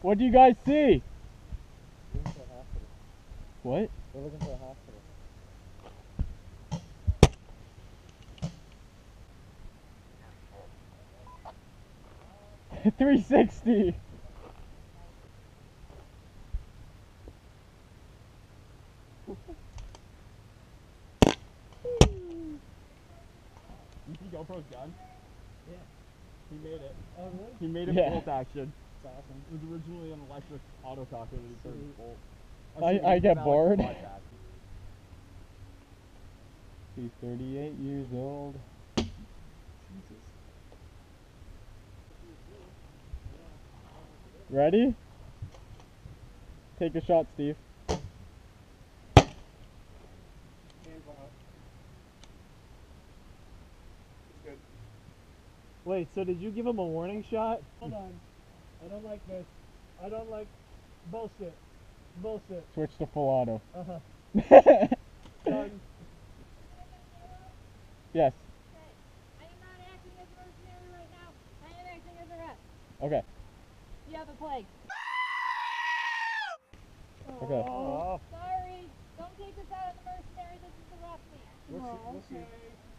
What do you guys see? We're looking for a hospital. What? We're looking for a hospital. 360. You see GoPro's done? Yeah. He made it. Oh, really? He made it bolt action. That's awesome. It was originally an electric autococker that he turned bolt. I get bored. He's 38 years old. Jesus. Ready? Take a shot, Steve. Wait, so did you give him a warning shot? Hold on. I don't like this. I don't like bullshit. Bullshit. Switch to full auto. Uh-huh. Yes. Okay. I am not acting as a mercenary right now. I am acting as a rep. Okay. You have a plague. Okay. Oh. Sorry. Don't take this out on the mercenary. This is the rep. What's